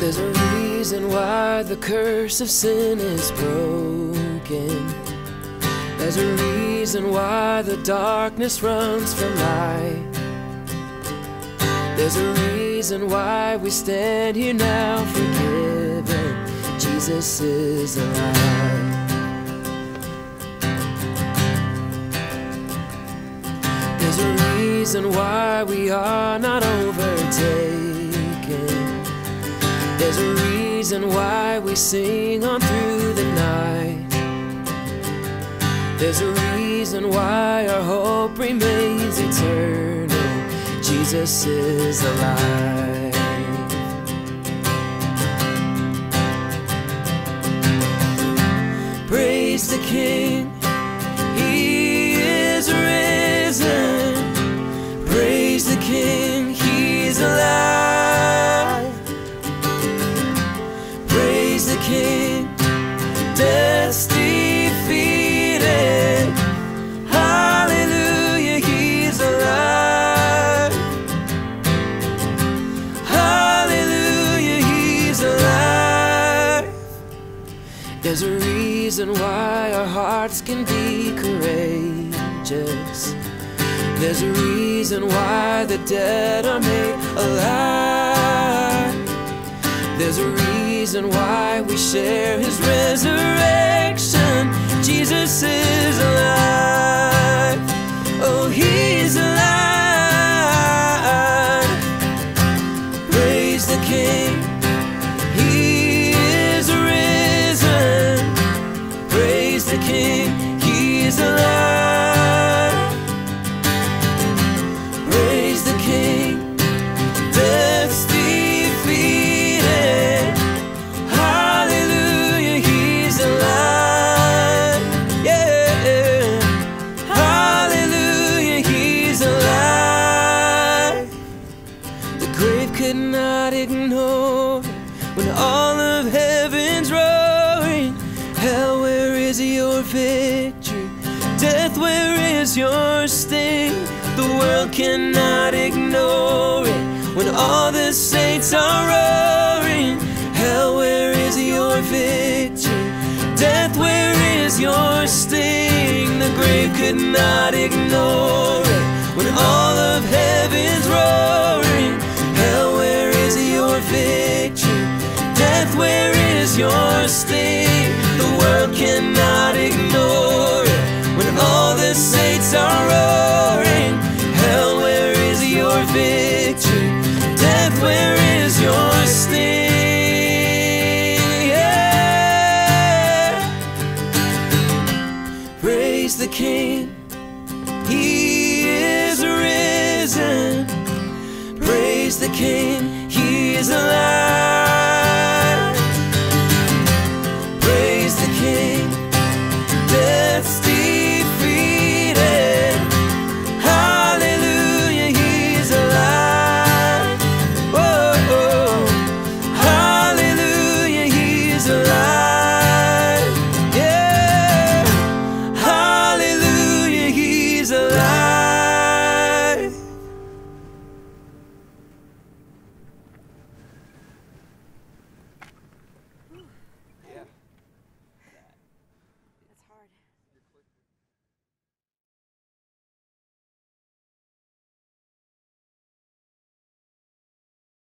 There's a reason why the curse of sin is broken. There's a reason why the darkness runs from light. There's a reason why we stand here now forgiven. Jesus is alive. There's a reason why we are not overtaken. There's a reason why we sing on through the night. There's a reason why our hope remains eternal. Jesus is alive. Praise the King, He is risen. Praise the King, He's alive. Praise the King, death's defeated. Hallelujah, He's alive. Hallelujah, He's alive. There's a reason why our hearts can be courageous. There's a reason why the dead are made alive. There's a reason why we share His resurrection. Jesus is alive. Oh, He's alive. Praise the King, He is risen. Praise the King, He is alive. Praise the King, death's defeated. Hallelujah, He's alive. Yeah. Hallelujah, He's alive. The grave could not ignore when all of heaven's roaring. Hell, where is your victory? Death, where is your sting? The world cannot ignore it when all the saints are roaring. Hell, where is your victory? Death, where is your sting? The grave could not ignore it when all of heaven's roaring. Hell, where is your victory? Death, where is your sting? The world cannot